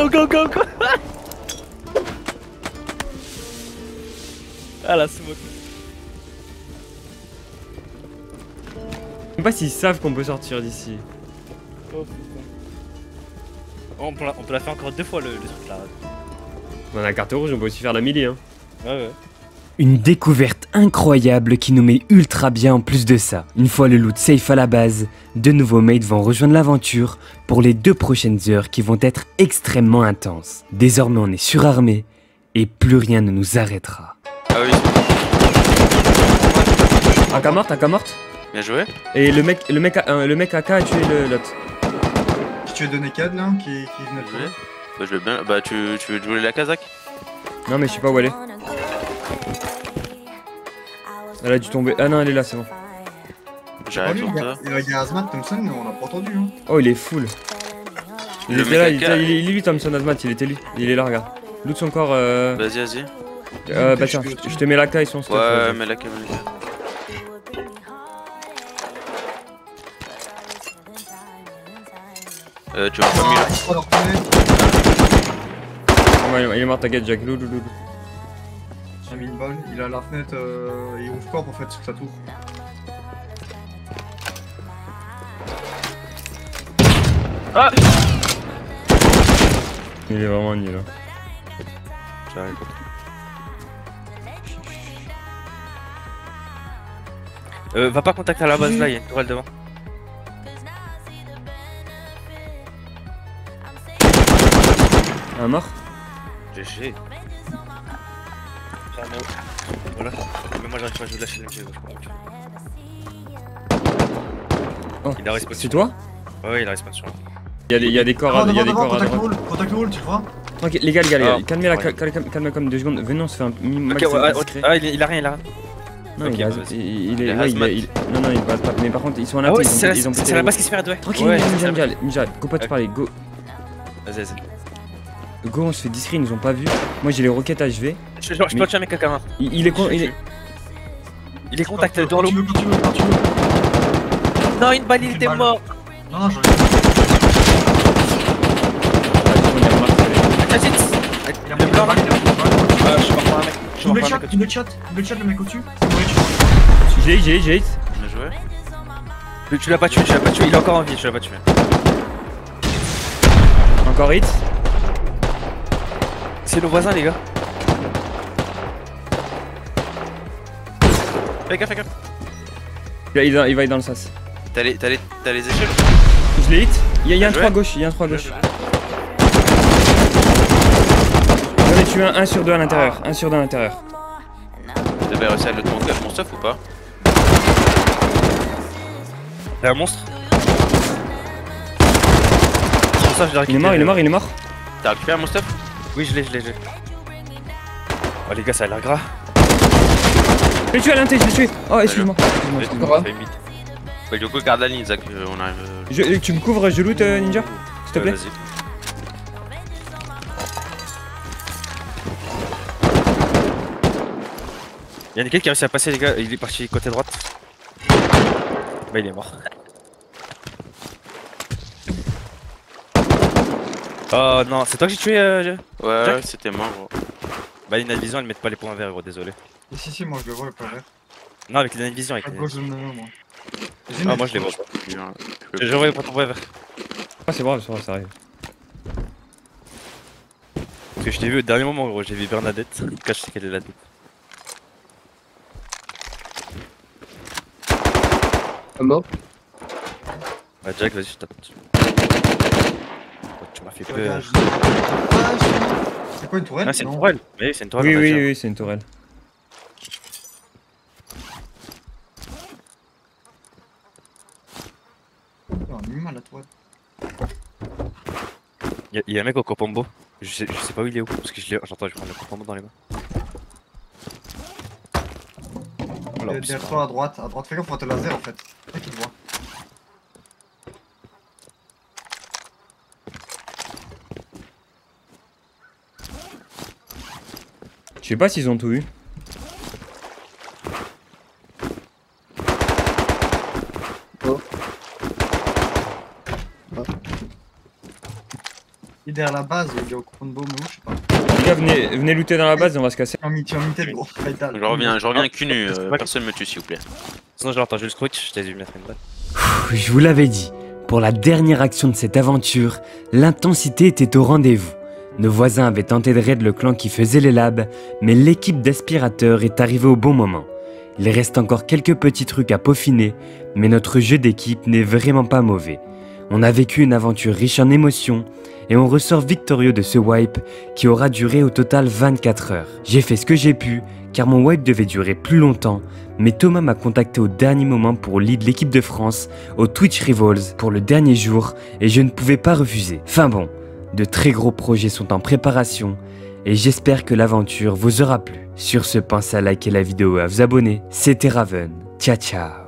Ah la smoke. Je sais pas s'ils savent qu'on peut sortir d'ici. Oh putain. On peut la faire encore 2 fois le truc là. On a la carte rouge, on peut aussi faire la melee hein. Ouais. Une découverte incroyable qui nous met ultra bien en plus de ça. Une fois le loot safe à la base, de nouveaux mates vont rejoindre l'aventure pour les 2 prochaines heures qui vont être extrêmement intenses. Désormais on est surarmé et plus rien ne nous arrêtera. Ah oui. AK morte. Bien joué. Et le mec AK a tué l'autre. Qui tu as donné CAD là, qui venait de jouer. Bah je veux bien. Bah tu veux jouer la Kazakh? Non mais je sais pas où elle est. Elle a dû tomber. Ah non, elle est là, c'est bon. J'arrive sur toi. Il y a Azmat, Thompson, mais on l'a pas entendu. Hein. Oh, il est full. Il était là, il est lui, Thompson Azmat, il était lui. Il est là, regarde. Loot son corps. Vas-y. Bah tiens, je te mets la caille son stuff. Ouais, mets la caille. Tu vas pas mieux. Oh, leur fenêtre. Ouais, il est mort, t'inquiète, Jack. Loulou. J'ai mis une balle, il a la fenêtre, il ouvre corps en fait sur sa tour. Ah. Il est vraiment nul. Hein. J'arrive. Va pas contacter à la base là, il y a une tourelle devant. Un mort. GG. Voilà. Mais moi j'arrive pas à jouer de la chaîne, je crois. Oh, Il a respawn. c'est toi? Ouais, il a respawn sur moi. Il y a des corps à droite. Contact le wall, tu vois. Tranquille, les gars, Ah, calmez-la, ouais. calmez comme 2 secondes. Venez, on se fait un max Ok, ouais, discret. ah, il a rien, il a rien. Non, ok, il est, vas-y. il est, Il est ouais, hazmat. non, il passe pas. Mais par contre, ils sont en Ah ouais, interne, ils ont c'est la base qui se fait, ouais. Tranquille, Ouais, Ninja, go pas te parler, go. Vas-y. Go, on se fait discret, ils nous ont pas vu. Moi j'ai les roquettes HV. Je peux tuer un mec quelqu'un. Il est Il est contact dans l'eau. Quand tu veux. Non, une balle, il était mort. Non, j'en ai. Il a pris la balle, il a pris la balle. Je suis mort par un mec. Double chat, le mec au-dessus. J'ai hit. Bien joué. Tu l'as pas tué, il est encore en vie, tu l'as pas tué. Encore hit. C'est nos voisins, les gars. Fais gaffe. Il va être dans le sas. T'as les échelles? Je l'ai hit. Il y a un Bien 3 joué. gauche, il y a un 3 gauche. J'en ai tué un 1 sur 2 à l'intérieur. 1 sur 2 à l'intérieur. T'avais réussi à le monter mon stuff ou pas? Y'a un monstre. Pour ça, je l'ai Il est mort. T'as récupéré mon stuff? Oui, je l'ai. Oh, les gars, ça a l'air gras. Je l'ai tué à l'inté, je l'ai tué. Oh, excuse-moi. Bah, du coup, garde la ligne, Zach, on arrive. Tu me couvres, je loot Ninja? S'il te plaît. Vas-y. Y'a quelqu'un qui a réussi à passer, les gars, il est parti côté droite. Bah, il est mort. Oh non, c'est toi que j'ai tué Ouais, c'était mort, gros. Bah, les night vision, elles mettent pas les points verts, gros, désolé. Si, moi je le vois, le point vert. Non, avec les night vision, avec À les gauche de moi. Ah, moi je les vois pas. Je vois les points vert. Ah, c'est bon, ça arrive. Parce que je t'ai vu au dernier moment, gros, j'ai vu Bernadette. Quand je sais qu'elle est là-dedans. Un mort. Ouais, Jack, vas-y, je tape. Tu m'as fait peur. C'est quoi une tourelle? Ah, c'est une tourelle. Mais oui, c'est une tourelle. Oui, c'est une tourelle. On a mis mal la tourelle. Y'a un mec au Copombo. Je sais pas où il est où. Parce que j'entends, je prends le Copombo dans les mains. Voilà, Derrière toi à droite, fais gaffe, faut te laser en fait. C'est qu'il te voit. Je sais pas s'ils ont tout eu. Il est derrière la base, il est au coupon de baume ou je sais pas. Les gars, venez looter dans la base et on va se casser. Tu as mis tête gros. Je reviens cul nu, personne me tue s'il vous plaît. Sinon, je l'entends, je le scrutch, je t'ai dû mettre une balle. Je vous l'avais dit, pour la dernière action de cette aventure, l'intensité était au rendez-vous. Nos voisins avaient tenté de raid le clan qui faisait les labs, mais l'équipe d'aspirateurs est arrivée au bon moment. Il reste encore quelques petits trucs à peaufiner, mais notre jeu d'équipe n'est vraiment pas mauvais. On a vécu une aventure riche en émotions, et on ressort victorieux de ce wipe qui aura duré au total 24 heures. J'ai fait ce que j'ai pu, car mon wipe devait durer plus longtemps, mais Thomas m'a contacté au dernier moment pour lead l'équipe de France au Twitch Rivals pour le dernier jour, et je ne pouvais pas refuser. Enfin bon, de très gros projets sont en préparation, et j'espère que l'aventure vous aura plu. Sur ce, pensez à liker la vidéo et à vous abonner. C'était Raven. Ciao ciao.